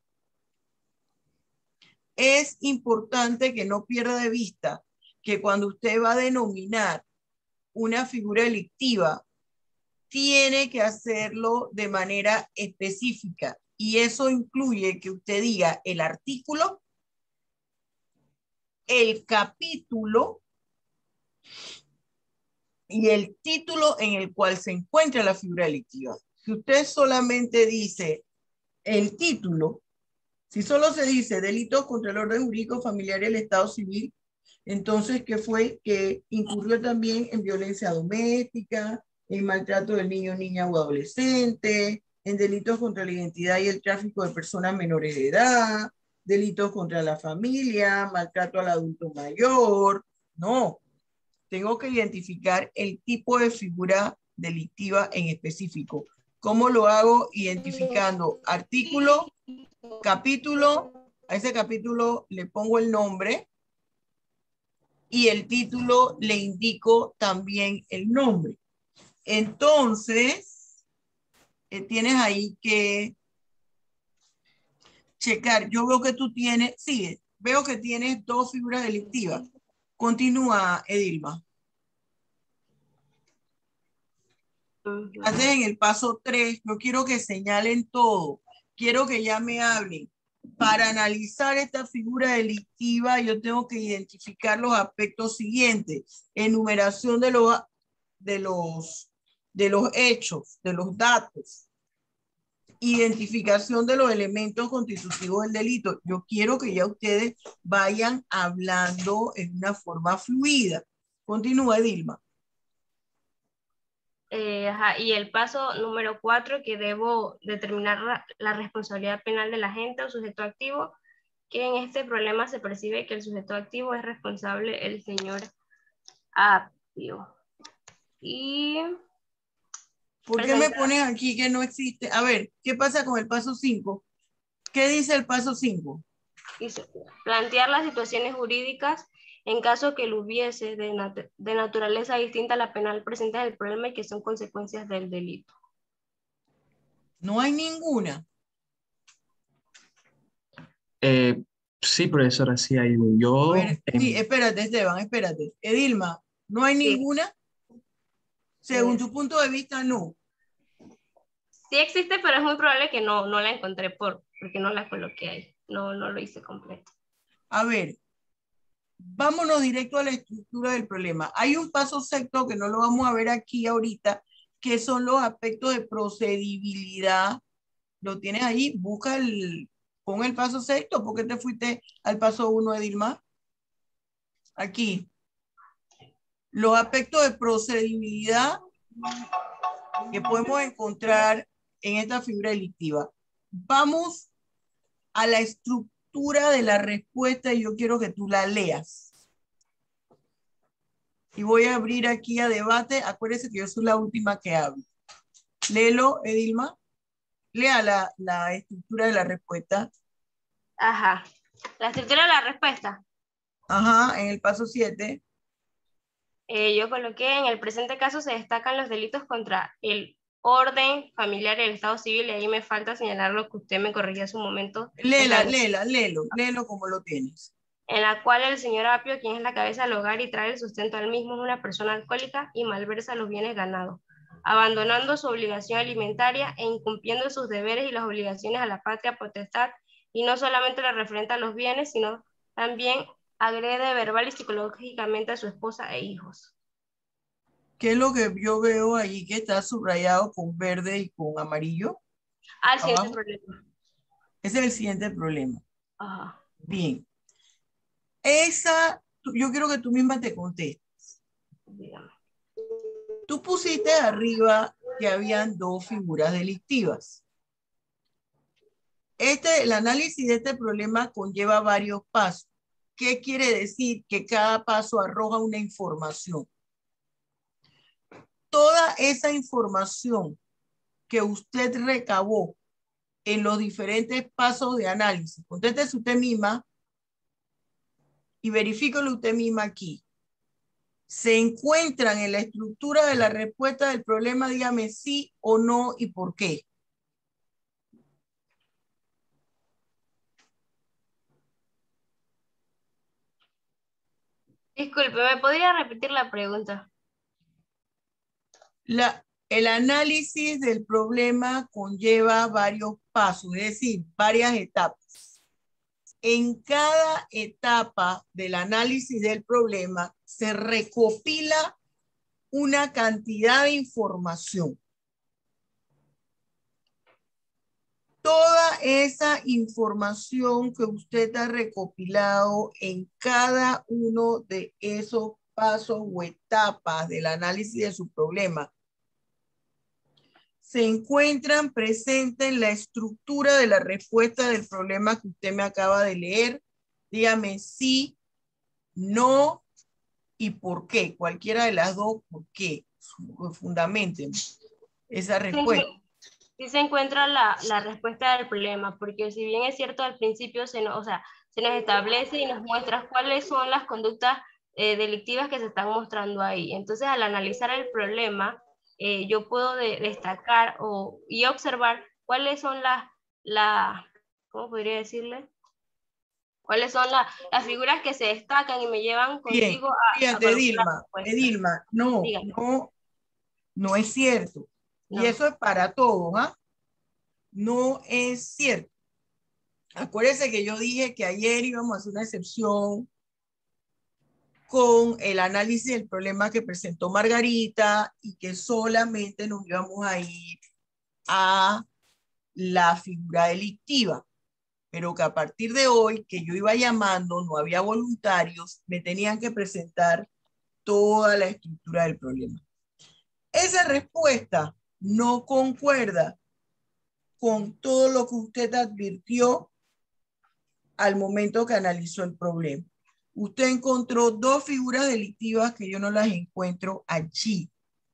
Es importante que no pierda de vista que cuando usted va a denominar una figura delictiva, tiene que hacerlo de manera específica. Y eso incluye que usted diga el artículo, el capítulo y el título en el cual se encuentra la figura delictiva. Si usted solamente dice el título, si solo se dice delitos contra el orden jurídico familiar y el Estado civil, entonces, ¿qué fue? Que incurrió también en violencia doméstica, en maltrato del niño, niña o adolescente, en delitos contra la identidad y el tráfico de personas menores de edad, delitos contra la familia, maltrato al adulto mayor. No, tengo que identificar el tipo de figura delictiva en específico. ¿Cómo lo hago? Identificando artículo, capítulo, a ese capítulo le pongo el nombre y el título le indico también el nombre. Entonces, eh, tienes ahí que checar. Yo veo que tú tienes, sí, veo que tienes dos figuras delictivas. Continúa, Edilma. Antes en el paso tres, no quiero que señalen todo. Quiero que ya me hablen. Para analizar esta figura delictiva, yo tengo que identificar los aspectos siguientes. Enumeración de los, de los, de los hechos, de los datos. Identificación de los elementos constitutivos del delito. Yo quiero que ya ustedes vayan hablando en una forma fluida. Continúa, Edilma. Eh, ajá, y el paso número cuatro, que debo determinar la, la responsabilidad penal del agente o sujeto activo, que en este problema se percibe que el sujeto activo es responsable el señor Apio. Y... ¿Por qué me pones aquí que no existe? A ver, ¿qué pasa con el paso cinco? ¿Qué dice el paso cinco? Dice, plantear las situaciones jurídicas en caso que lo hubiese de, nat de naturaleza distinta a la penal presente del problema y que son consecuencias del delito. No hay ninguna. Eh, sí, profesora, sí hay un. Yo... Ver, en... Sí, espérate, Esteban, espérate. Edilma, ¿no hay sí. ninguna? Según sí. Tu punto de vista, no. Sí existe, pero es muy probable que no, no la encontré por, porque no la coloqué ahí. No, no lo hice completo. A ver, vámonos directo a la estructura del problema. Hay un paso sexto que no lo vamos a ver aquí ahorita, que son los aspectos de procedibilidad. Lo tienes ahí, busca el, pon el paso sexto. ¿Por qué te fuiste al paso uno, Edilma? Aquí. Los aspectos de procedibilidad que podemos encontrar en esta figura delictiva. Vamos a la estructura de la respuesta y yo quiero que tú la leas. Y voy a abrir aquí a debate. Acuérdense que yo soy la última que hablo. Léelo, Edilma. Lea la, la estructura de la respuesta. Ajá. La estructura de la respuesta. Ajá, en el paso siete. Eh, yo coloqué, en el presente caso se destacan los delitos contra el orden familiar y el Estado civil, y ahí me falta señalar lo que usted me corrigió hace un momento. Léela, léela, léelo, léelo como lo tienes. en la cual el señor Apio, quien es la cabeza del hogar y trae el sustento al mismo, es una persona alcohólica y malversa los bienes ganados, abandonando su obligación alimentaria e incumpliendo sus deberes y las obligaciones a la patria potestad, y no solamente le referente a los bienes, sino también agrede verbal y psicológicamente a su esposa e hijos. ¿Qué es lo que yo veo ahí que está subrayado con verde y con amarillo? Ah, el siguiente Abajo. problema. Ese es el siguiente problema. Ajá. Bien. Esa, yo quiero que tú misma te contestes. Dígame. Tú pusiste arriba que habían dos figuras delictivas. Este, el análisis de este problema conlleva varios pasos. ¿Qué quiere decir? Que cada paso arroja una información. Toda esa información que usted recabó en los diferentes pasos de análisis, contéstese usted misma y verifíquelo usted misma aquí. Se encuentran en la estructura de la respuesta del problema, dígame sí o no y por qué. Disculpe, ¿me podría repetir la pregunta? La, el análisis del problema conlleva varios pasos, es decir, varias etapas. En cada etapa del análisis del problema se recopila una cantidad de información. Toda esa información que usted ha recopilado en cada uno de esos pasos o etapas del análisis de su problema se encuentran presentes en la estructura de la respuesta del problema que usted me acaba de leer. Dígame sí, no y por qué. Cualquiera de las dos, ¿por qué? Fundamenten esa respuesta. Sí se encuentra la, la respuesta del problema, porque si bien es cierto al principio se nos, o sea, se nos establece y nos muestra cuáles son las conductas eh, delictivas que se están mostrando ahí. Entonces, al analizar el problema, eh, yo puedo de, destacar o, y observar cuáles son las, la, ¿cómo podría decirle? ¿Cuáles son la, las figuras que se destacan y me llevan consigo Bien, a, fíjate, a conocer Edilma, la respuesta? Edilma, no, Dígame. no, no es cierto. No. Y eso es para todos, ¿ah? No es cierto. Acuérdense que yo dije que ayer íbamos a hacer una excepción con el análisis del problema que presentó Margarita y que solamente nos íbamos a ir a la figura delictiva. Pero que a partir de hoy, que yo iba llamando, no había voluntarios, me tenían que presentar toda la estructura del problema. Esa respuesta no concuerda con todo lo que usted advirtió al momento que analizó el problema. Usted encontró dos figuras delictivas que yo no las encuentro allí.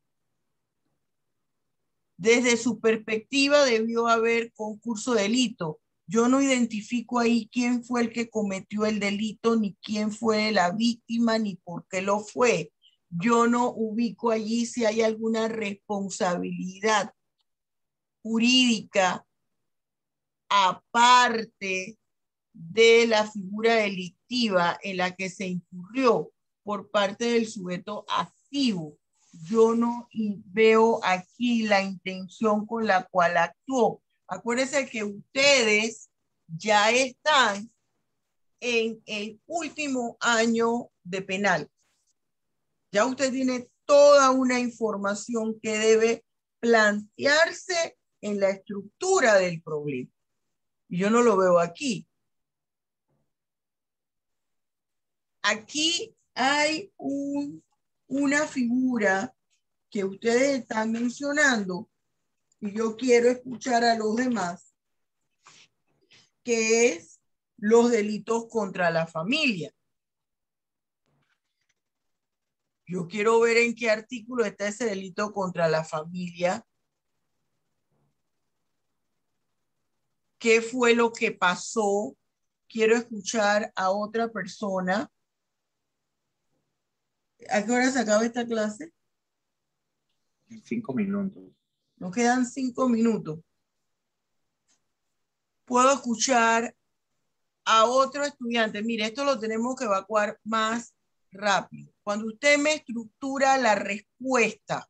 Desde su perspectiva debió haber concurso de delito. Yo no identifico ahí quién fue el que cometió el delito, ni quién fue la víctima, ni por qué lo fue. Yo no ubico allí si hay alguna responsabilidad jurídica aparte de la figura delictiva en la que se incurrió por parte del sujeto activo. Yo no veo aquí la intención con la cual actuó. Acuérdense que ustedes ya están en el último año de penal. Ya usted tiene toda una información que debe plantearse en la estructura del problema. Y yo no lo veo aquí. Aquí hay un, una figura que ustedes están mencionando y yo quiero escuchar a los demás, que es los delitos contra la familia. Yo quiero ver en qué artículo está ese delito contra la familia. ¿Qué fue lo que pasó? Quiero escuchar a otra persona. ¿A qué hora se acaba esta clase? Cinco minutos. Nos quedan cinco minutos. Puedo escuchar a otro estudiante. Mire, esto lo tenemos que evacuar más rápido. Cuando usted me estructura la respuesta,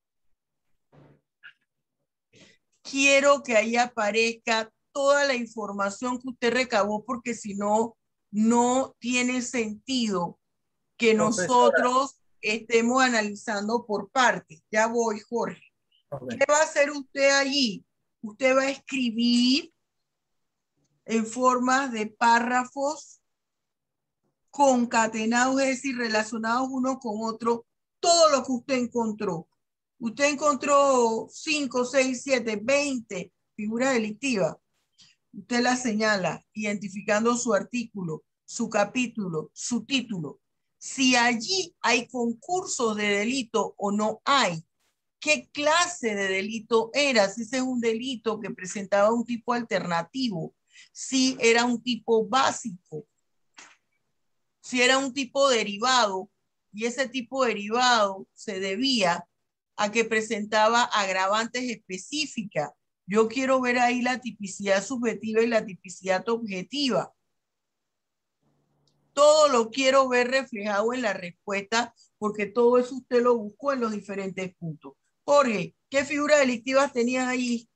quiero que ahí aparezca toda la información que usted recabó, porque si no, no tiene sentido que Profesora. nosotros estemos analizando por partes. Ya voy, Jorge. Okay. ¿Qué va a hacer usted allí? Usted va a escribir en forma de párrafos concatenados, es decir, relacionados uno con otro, todo lo que usted encontró. Usted encontró cinco, seis, siete, veinte figuras delictivas. Usted las señala identificando su artículo, su capítulo, su título. Si allí hay concursos de delito o no hay, ¿qué clase de delito era? Si ese es un delito que presentaba un tipo alternativo, si era un tipo básico, si era un tipo derivado, y ese tipo derivado se debía a que presentaba agravantes específicas. Yo quiero ver ahí la tipicidad subjetiva y la tipicidad objetiva. Todo lo quiero ver reflejado en la respuesta, porque todo eso usted lo buscó en los diferentes puntos. Jorge, ¿qué figuras delictivas tenías ahí?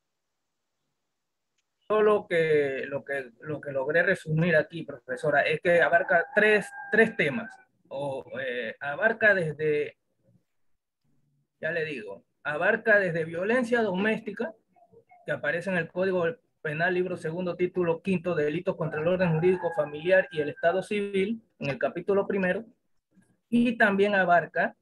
Todo lo que, lo, que, lo que logré resumir aquí, profesora, es que abarca tres, tres temas. O, eh, abarca desde, ya le digo, abarca desde violencia doméstica, que aparece en el Código Penal, libro segundo, título quinto, delitos contra el orden jurídico familiar y el Estado civil, en el capítulo primero, y también abarca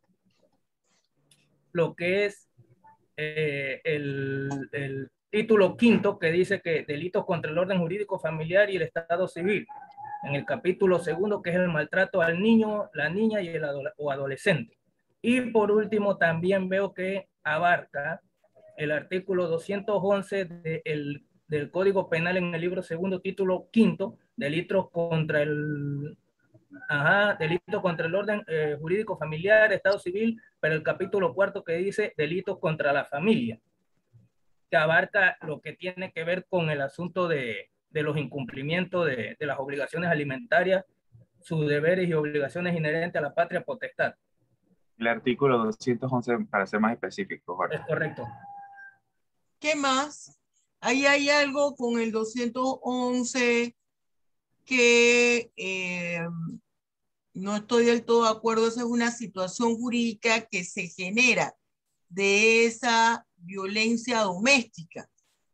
lo que es eh, el, el título quinto, que dice que delitos contra el orden jurídico familiar y el Estado civil, en el capítulo segundo, que es el maltrato al niño, la niña y el ado o adolescente. Y por último, también veo que abarca el artículo doscientos once de el, del Código Penal en el libro segundo, título quinto, delitos contra el, ajá, delitos contra el orden eh, jurídico familiar, Estado civil, pero el capítulo cuarto que dice delitos contra la familia, que abarca lo que tiene que ver con el asunto de, de los incumplimientos de, de las obligaciones alimentarias, sus deberes y obligaciones inherentes a la patria potestad. El artículo doscientos once, para ser más específico, Jorge. Es correcto. ¿Qué más? Ahí hay algo con el doscientos once que eh, no estoy del todo de acuerdo. Esa es una situación jurídica que se genera de esa violencia doméstica.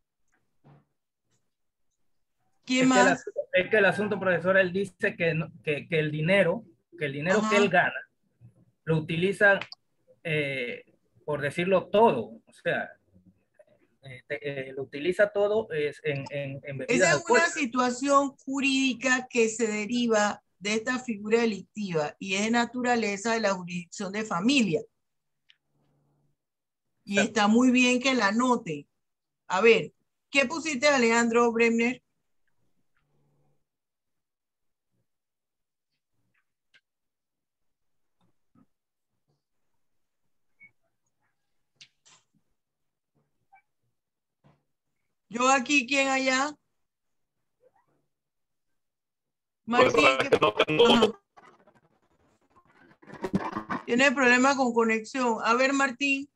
¿Qué es más? Que el asunto, es que el asunto, profesora, él dice que, que, que el dinero, que el dinero Ajá. que él gana, lo utiliza, eh, por decirlo todo, o sea, eh, eh, lo utiliza todo es en, en, en bebidas Esa es alcohólicas. una situación jurídica que se deriva de esta figura delictiva y es de naturaleza de la jurisdicción de familia. Y está muy bien que la anote. A ver, ¿qué pusiste, Alejandro Bremner? Yo aquí, ¿quién allá? Martín, ¿qué... Tiene problemas con conexión. A ver, Martín.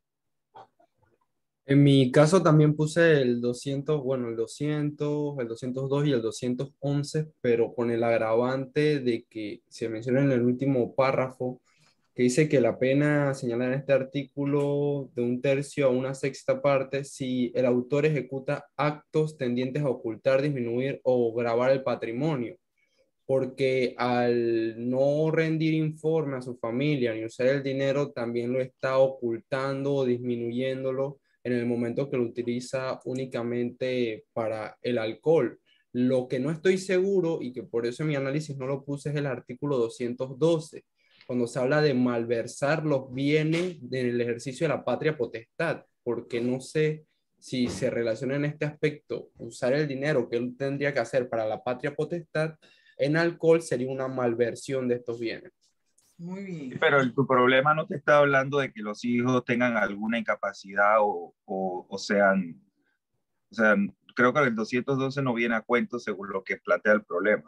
En mi caso también puse el doscientos, bueno, el doscientos, el doscientos dos y el doscientos once, pero con el agravante de que se menciona en el último párrafo que dice que la pena señalada en este artículo de un tercio a una sexta parte si el autor ejecuta actos tendientes a ocultar, disminuir o gravar el patrimonio, porque al no rendir informe a su familia ni usar el dinero, también lo está ocultando o disminuyéndolo en el momento que lo utiliza únicamente para el alcohol. Lo que no estoy seguro, y que por eso en mi análisis no lo puse, es el artículo doscientos doce, cuando se habla de malversar los bienes del ejercicio de la patria potestad, porque no sé si se relaciona en este aspecto usar el dinero que él tendría que hacer para la patria potestad en alcohol sería una malversión de estos bienes. Muy bien. Pero el, tu problema no te está hablando de que los hijos tengan alguna incapacidad o, o, o sean, o sea, creo que el doscientos doce no viene a cuento según lo que plantea el problema.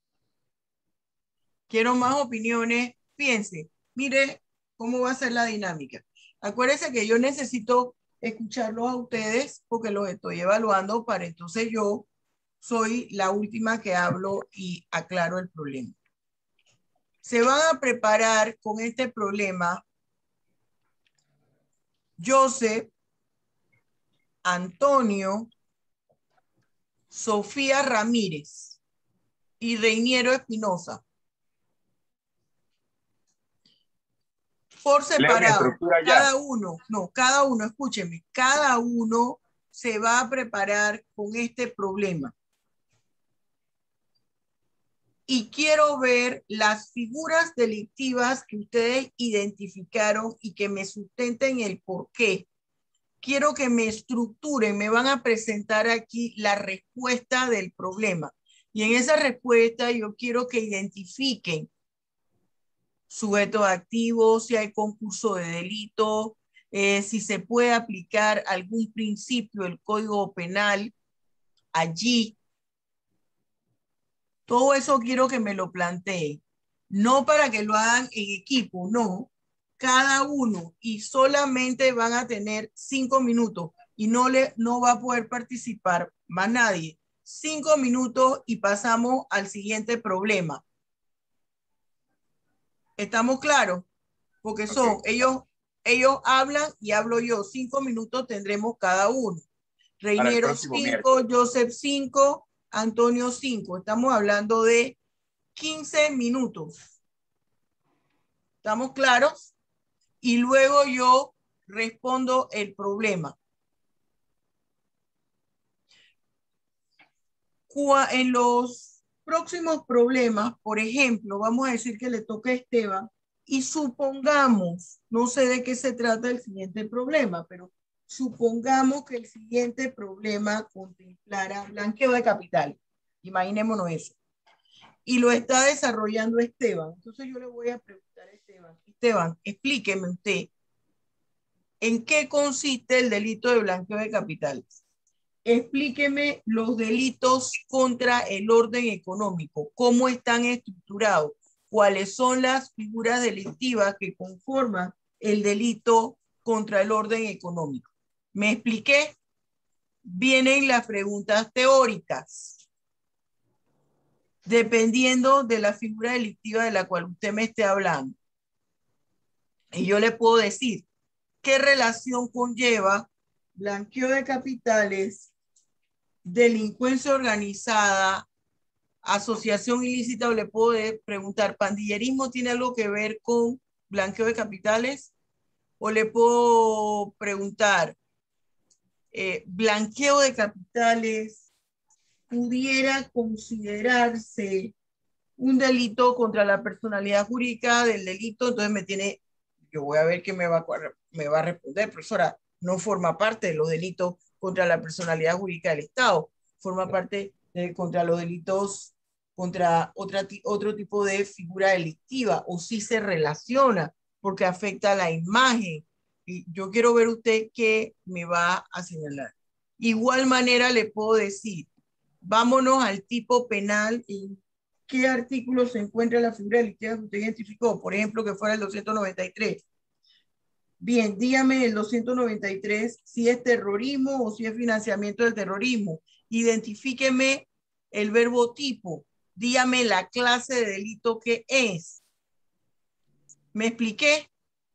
Quiero más opiniones. Piense, mire cómo va a ser la dinámica. Acuérdense que yo necesito escucharlos a ustedes porque los estoy evaluando para entonces yo soy la última que hablo y aclaro el problema. Se van a preparar con este problema Joseph, Antonio, Sofía Ramírez y Reiniero Espinosa. Por separado, cada uno, no, cada uno, escúcheme, cada uno se va a preparar con este problema. Y quiero ver las figuras delictivas que ustedes identificaron y que me sustenten el por qué. Quiero que me estructuren, me van a presentar aquí la respuesta del problema. Y en esa respuesta yo quiero que identifiquen sujetos activos, si hay concurso de delito, eh, si se puede aplicar algún principio del Código Penal allí. Todo eso quiero que me lo planteen. No para que lo hagan en equipo, no. Cada uno y solamente van a tener cinco minutos y no, le, no va a poder participar más nadie. Cinco minutos y pasamos al siguiente problema. ¿Estamos claros? Porque son, okay. ellos, ellos hablan y hablo yo. Cinco minutos tendremos cada uno. Reiniero cinco, Joseph cinco, Antonio cinco. Estamos hablando de quince minutos. ¿Estamos claros? Y luego yo respondo el problema. En los próximos problemas, por ejemplo, vamos a decir que le toca a Esteban y supongamos, no sé de qué se trata el siguiente problema, pero supongamos que el siguiente problema contemplara blanqueo de capital. Imaginémonos eso. Y lo está desarrollando Esteban. Entonces yo le voy a preguntar a Esteban. Esteban, explíqueme usted, ¿en qué consiste el delito de blanqueo de capitales? Explíqueme los delitos contra el orden económico, cómo están estructurados, cuáles son las figuras delictivas que conforman el delito contra el orden económico. ¿Me expliqué? Vienen las preguntas teóricas. Dependiendo de la figura delictiva de la cual usted me esté hablando. Y yo le puedo decir, ¿qué relación conlleva blanqueo de capitales, delincuencia organizada, asociación ilícita? O le puedo preguntar, ¿pandillerismo tiene algo que ver con blanqueo de capitales? O le puedo preguntar, eh, ¿blanqueo de capitales pudiera considerarse un delito contra la personalidad jurídica del delito? Entonces me tiene, yo voy a ver qué me va a, me va a responder, profesora, no forma parte de los delitos contra la personalidad jurídica del Estado, forma parte de, contra los delitos contra otra, otro tipo de figura delictiva, o si se relaciona porque afecta a la imagen. Y yo quiero ver usted qué me va a señalar. Igual manera le puedo decir, vámonos al tipo penal. ¿En qué artículo se encuentra la figura delictiva que usted identificó? Por ejemplo, que fuera el doscientos noventa y tres. Bien, dígame el doscientos noventa y tres si es terrorismo o si es financiamiento del terrorismo. Identifíqueme el verbo tipo. Dígame la clase de delito que es. ¿Me expliqué?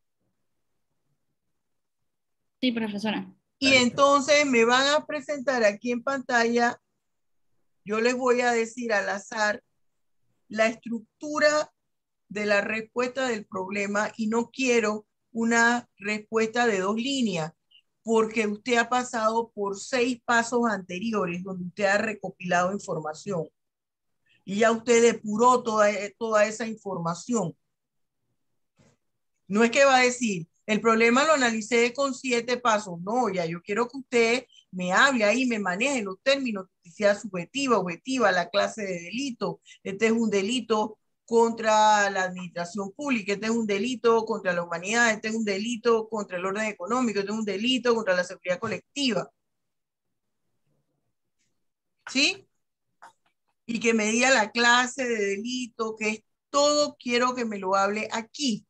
Sí, profesora. Y entonces me van a presentar aquí en pantalla. Yo les voy a decir al azar la estructura de la respuesta del problema y no quiero una respuesta de dos líneas porque usted ha pasado por seis pasos anteriores donde usted ha recopilado información y ya usted depuró toda, toda esa información. No es que va a decir, el problema lo analicé con siete pasos. No, ya yo quiero que usted me hable ahí, me maneje los términos, que sea subjetiva, objetiva, la clase de delito. Este es un delito contra la administración pública, este es un delito contra la humanidad, este es un delito contra el orden económico, este es un delito contra la seguridad colectiva. ¿Sí? Y que me diga la clase de delito, que es todo, quiero que me lo hable aquí.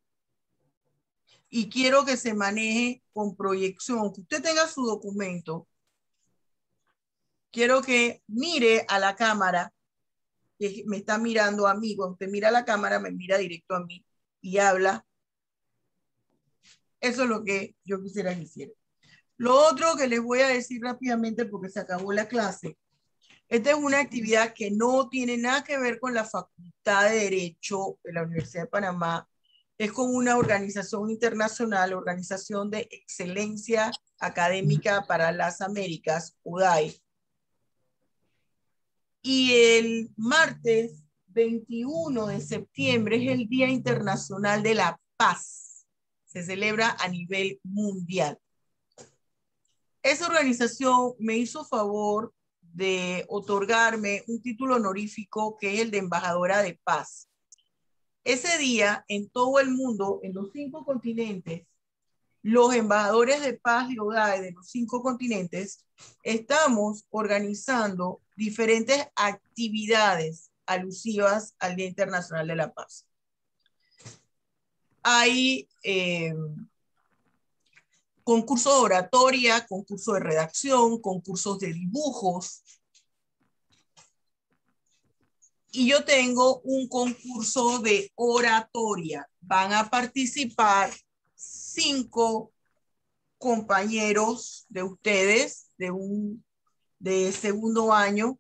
Y quiero que se maneje con proyección, que usted tenga su documento. Quiero que mire a la cámara, que me está mirando a mí. Cuando usted mira a la cámara, me mira directo a mí y habla. Eso es lo que yo quisiera que hiciera. Lo otro que les voy a decir rápidamente, porque se acabó la clase. Esta es una actividad que no tiene nada que ver con la Facultad de Derecho de la Universidad de Panamá. Es con una organización internacional, Organización de Excelencia Académica para las Américas, U D A I. Y el martes veintiuno de septiembre es el Día Internacional de la Paz. Se celebra a nivel mundial. Esa organización me hizo favor de otorgarme un título honorífico que es el de embajadora de paz. Ese día, en todo el mundo, en los cinco continentes, los embajadores de paz de U D A I de los cinco continentes, estamos organizando diferentes actividades alusivas al Día Internacional de la Paz. Hay eh, concursos de oratoria, concursos de redacción, concursos de dibujos. Y yo tengo un concurso de oratoria. Van a participar cinco compañeros de ustedes de un de segundo año.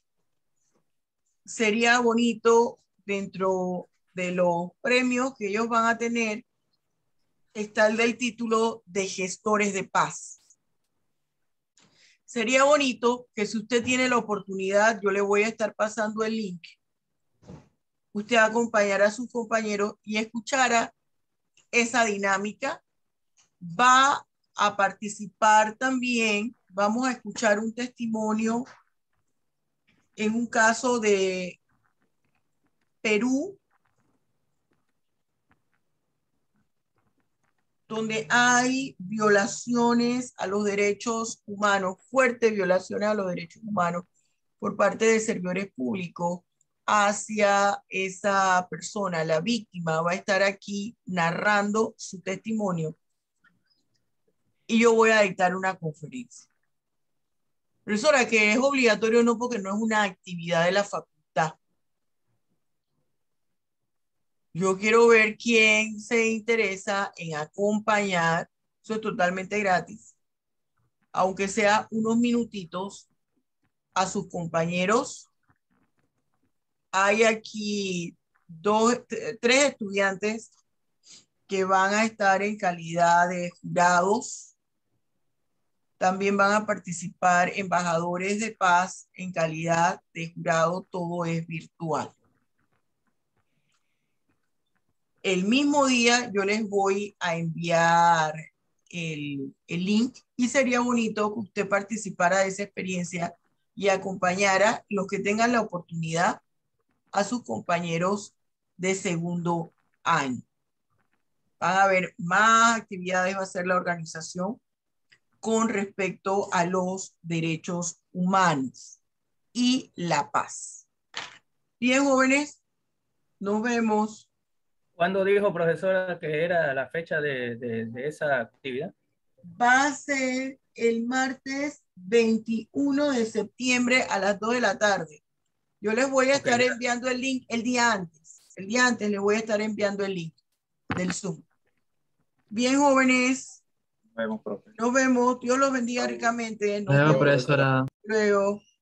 Sería bonito, dentro de los premios que ellos van a tener, está el del título de gestores de paz. Sería bonito que, si usted tiene la oportunidad, yo le voy a estar pasando el link, usted acompañara a sus compañeros y escuchara esa dinámica. Va a participar también, vamos a escuchar un testimonio en un caso de Perú, donde hay violaciones a los derechos humanos, fuertes violaciones a los derechos humanos por parte de servidores públicos hacia esa persona. La víctima va a estar aquí narrando su testimonio y yo voy a dictar una conferencia. Profesora, que es obligatorio, no, porque no es una actividad de la facultad. Yo quiero ver quién se interesa en acompañar. Eso es totalmente gratis, aunque sea unos minutitos, a sus compañeros. Hay aquí dos, tres estudiantes que van a estar en calidad de jurados. También van a participar embajadores de paz en calidad de jurado. Todo es virtual. El mismo día yo les voy a enviar el, el link, y sería bonito que usted participara de esa experiencia y acompañara, los que tengan la oportunidad, a sus compañeros de segundo año. Van a haber más actividades, va a hacer la organización con respecto a los derechos humanos y la paz. Bien, jóvenes, nos vemos. ¿Cuándo dijo, profesora, que era la fecha de, de, de esa actividad? Va a ser el martes veintiuno de septiembre a las dos de la tarde. Yo les voy a estar okay. enviando el link el día antes. El día antes les voy a estar enviando el link del Zoom. Bien, jóvenes. Nos vemos, profe. Nos vemos. Dios los bendiga ricamente. Nos Nos vemos, vemos. profesora. Luego.